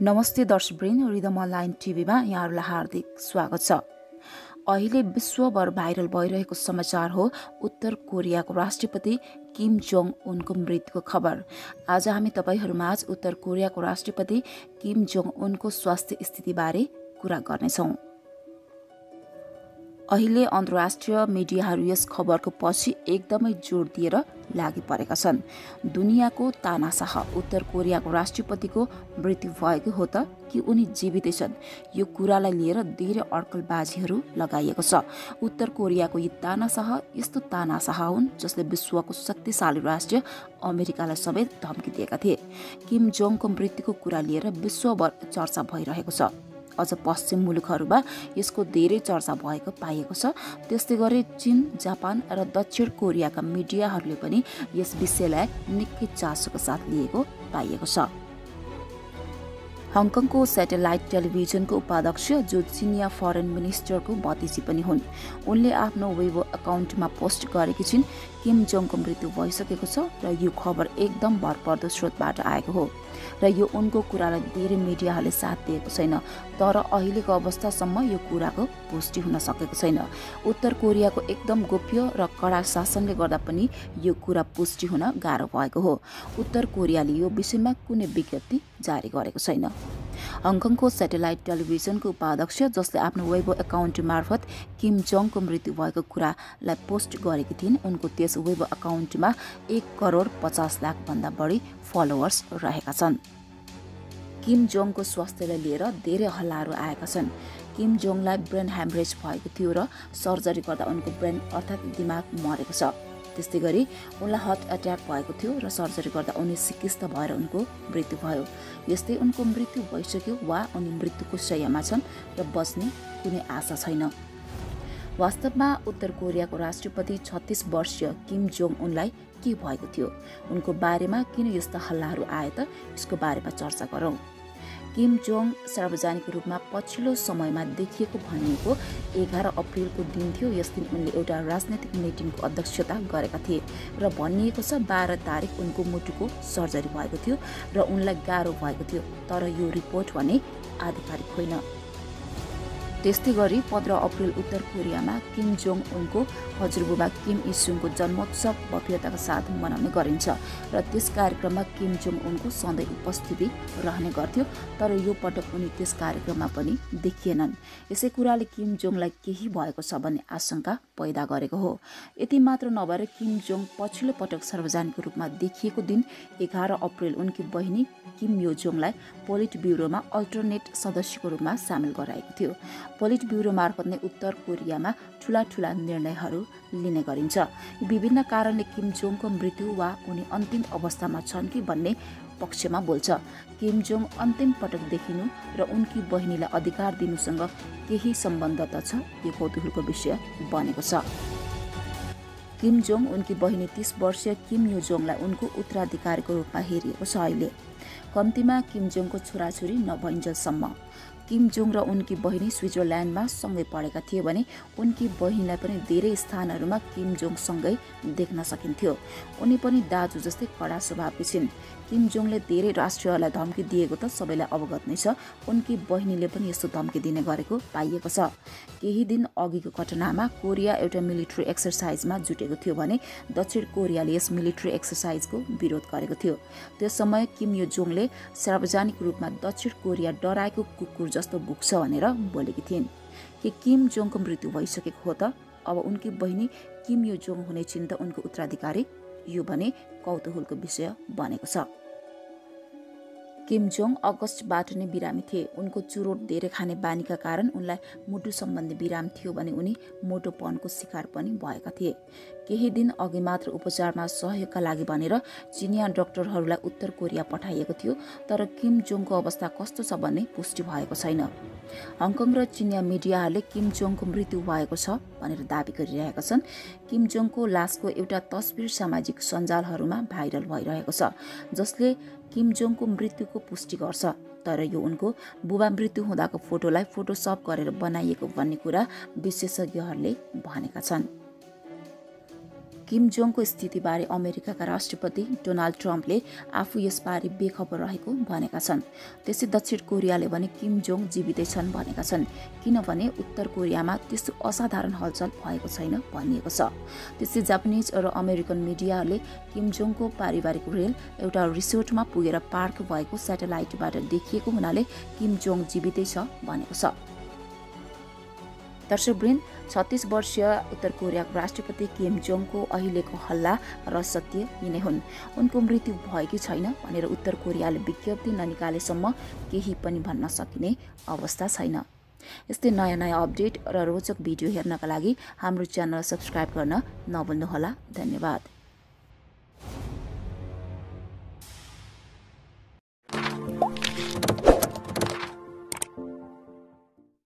नमस्ते दर्शकवृन्द, rhythm online टिभीमा यहाँहरूलाई हार्दिक स्वागत छ। अहिले विश्वभर भाइरल भइरहेको समाचार हो उत्तर कोरियाको राष्ट्रपति किम जोङ उनको मृत्युको खबर। आज हामी तपाईहरूमाझ उत्तर कोरियाको राष्ट्रपति किम जोङ उनको स्वास्थ्य स्थितिबारे कुरा गर्नेछौँ। अहिले अन्तर्राष्ट्रिय मिडियाहरू यस खबरको पछि एकदमै जोड दिएर लागि परेका छन्। दुनियाँको तानाशाह उत्तर कोरियाको राष्ट्रपतिको मृत्यु भएको हो त कि उनी जीवितै छन्, यो कुरालाई लिएर धेरै अड्कलबाजीहरू लगाइएको छ। उत्तर कोरियाको यी तानाशाह यस्तो तानाशाह हुन् जसले विश्वको शक्तिशाली राष्ट्र अमेरिकालाई समेत धम्की दिएका थिए। किम जोङको मृत्युको कुरा लिएर विश्वभर चर्चा भइरहेको छ। अझ पश्चिम मुलुकहरूमा यसको धेरै चर्चा भएको पाइएको छ। त्यस्तै गरी चीन, जापान र दक्षिण कोरियाका मिडियाहरूले पनि यस विषयलाई निकै चासोका साथ लिएको पाइएको छ। हङकङको स्याटेलाइट टेलिभिजनको उपाध्यक्ष जो चिनिया फरेन मिनिस्टरको भतिजी पनि हुन्, उनले आफ्नो वेबो अकाउन्टमा पोस्ट गरेकी छिन् किम जोङको मृत्यु भइसकेको छ र यो खबर एकदम भरपर्दो स्रोतबाट आएको हो र यो उनको कुरालाई धेरै मिडियाहरूले साथ दिएको छैन। तर अहिलेको अवस्थासम्म यो कुराको पुष्टि हुन सकेको छैन। उत्तर कोरियाको एकदम गोप्य र कडा शासनले गर्दा पनि यो कुरा पुष्टि हुन गाह्रो भएको हो। उत्तर कोरियाले यो विषयमा कुनै विज्ञप्ति जारी गरेको छैन। हङकङको स्याटेलाइट टेलिभिजनको उपाध्यक्ष जसले आफ्नो वेबो एकाउन्ट मार्फत किम जोङको मृत्यु भएको कुरालाई पोस्ट गरेकी थिइन्, उनको त्यस वेबो अकाउन्टमा 1,50,00,000 भन्दा बढी फलोवर्स रहेका छन्। किम जोङको स्वास्थ्यलाई लिएर धेरै हल्लाहरू आएका छन्। किम जोङलाई ब्रेन ह्यामरेज भएको थियो र सर्जरी गर्दा उनको ब्रेन अर्थात् दिमाग मरेको छ। त्यस्तै गरी उनलाई हार्ट एट्याक भएको थियो र सर्जरी गर्दा उनी सिकिस्त भएर उनको मृत्यु भयो। यस्तै उनको मृत्यु भइसक्यो वा उनी मृत्युको शय्यामा छन् र बच्ने कुनै आशा छैन। वास्तवमा उत्तर कोरियाको राष्ट्रपति 36 वर्षीय किम जोङ उनलाई के भएको थियो, उनको बारेमा किन यस्ता हल्लाहरू आए त यसको बारेमा चर्चा गरौँ। किम जोङ सार्वजनिक रूपमा पछिल्लो समयमा देखिएको भनिएको 11 अप्रिलको दिन थियो। यस दिन उनले एउटा राजनैतिक मिटिङको अध्यक्षता गरेका थिए र भनिएको छ 12 तारिक उनको मुटुको सर्जरी भएको थियो र उनलाई गाह्रो भएको थियो, तर यो रिपोर्ट भने आधिकारिक होइन। त्यस्तै गरी 15 अप्रिल उत्तर कोरियामा किम जोङ उनको हजुरबुबा किम इल-सुङको जन्मोत्सव भव्यताका साथ मनाउने गरिन्छ र त्यस कार्यक्रममा किम जोङ उनको सधैँ उपस्थिति रहने गर्थ्यो, तर यो पटक उनी त्यस कार्यक्रममा पनि देखिएनन्। यसै कुराले किम जोङलाई केही भएको छ भन्ने आशंका पैदा गरेको हो। यति मात्र नभएर किम जोङ पछिल्लो पटक सार्वजनिक रूपमा देखिएको दिन 11 अप्रिल उनकी बहिनी किम यो जोङलाई पोलिट ब्युरोमा अल्टरनेट सदस्यको रूपमा सामेल गराएको थियो। पोलिट ब्युरो मार्फत नै उत्तर कोरियामा ठूला निर्णयहरू लिने गरिन्छ। विभिन्न कारणले किम जोङको मृत्यु वा उनी अन्तिम अवस्थामा छन् कि भन्ने पक्षमा बोल्छ। किम जोङ अन्तिम पटक देखिनु र उनकी बहिनीलाई अधिकार दिनुसँग केही सम्बन्ध त छ, यो कौतूहलको विषय बनेको छ। किम जोङ उनकी बहिनी 30 वर्षीय किम यो जोङलाई उनको उत्तराधिकारीको रूपमा हेरिएको छ। अहिले कम्तीमा किम जोङको छोराछोरी नभइन्जेलसम्म किम जोङ र उनकी बहिनी स्विजरल्यान्डमा सँगै पढेका थिए भने उनकी बहिनीलाई पनि धेरै स्थानहरूमा किम जोङ सँगै देख्न सकिन्थ्यो। उनी पनि दाजु जस्तै कडा स्वभावकी छिन्। किम जोङले धेरै राष्ट्रहरूलाई धम्की दिएको त सबैलाई अवगत नै छ। उनकी बहिनीले पनि यस्तो धम्की दिने गरेको पाइएको छ। केही दिन अघिको घटनामा कोरिया एउटा मिलिट्री एक्सरसाइजमा जुटेको थियो भने दक्षिण कोरियाले यस मिलिट्री एक्सरसाइजको विरोध गरेको थियो। त्यस समय किम यो जोङले सार्वजनिक रूपमा दक्षिण कोरिया डराएको कुकुर जस्तो भुक्छ भनेर बोलेकी थिइन्। के किम जोङको मृत्यु भइसकेको हो त अब उनकी बहिनी किम यो जोङ हुने छिन् त उनको उत्तराधिकारी, यो भने कौतूहलको विषय बनेको छ। किम जोङ अगस्तबाट नै बिरामी थिए। उनको चुरोट धेरै खाने बानीका कारण उनलाई मुटु सम्बन्धी बिराम थियो भने उनी मोटोपनको शिकार पनि भएका थिए। केही दिन अघि मात्र उपचारमा सहयोगका लागि भनेर चिनिया डाक्टरहरूलाई उत्तर कोरिया पठाइएको थियो, तर किम जोङको अवस्था कस्तो छ भन्ने पुष्टि भएको छैन। हङकङ र चिनिया मिडियाहरूले किम जोङको मृत्यु भएको छ भनेर दाबी गरिरहेका छन्। किम जोङको लासको एउटा तस्बिर सामाजिक सञ्जालहरूमा भाइरल भइरहेको छ, जसले किम जोङको मृत्युको पुष्टि गर्छ, तर यो उनको बुबा मृत्यु हुँदाको फोटोलाई फोटोसप गरेर बनाइएको भन्ने कुरा विशेषज्ञहरूले भनेका छन्। किम जोङको स्थितिबारे अमेरिकाका राष्ट्रपति डोनाल्ड ट्रम्पले आफू यसबारे बेखबर रहेको भनेका छन्। त्यसै दक्षिण कोरियाले भने किम जोङ जीवितै छन् भनेका छन्, किनभने उत्तर कोरियामा त्यस्तो असाधारण हलचल भएको छैन भनिएको छ। त्यसै जापानिज र अमेरिकन मिडियाले किम जोङको पारिवारिक रेल एउटा रिसोर्टमा पुगेर पार्क भएको स्याटेलाइटबाट देखिएको हुनाले किम जोङ जीवितै छ भनेको छ। दर्शकवृन्द, 36 वर्षीय उत्तर कोरियाको राष्ट्रपति किम जोङको अहिलेको हल्ला र सत्य यिनै हुन्। उनको मृत्यु भएकी छैन भनेर उत्तर कोरियाले विज्ञप्ति ननिकालेसम्म केही पनि भन्न सकिने अवस्था छैन। यस्तै नयाँ अपडेट र रोचक भिडियो हेर्नका लागि हाम्रो च्यानल सब्स्क्राइब गर्न नभुल्नुहोला। धन्यवाद।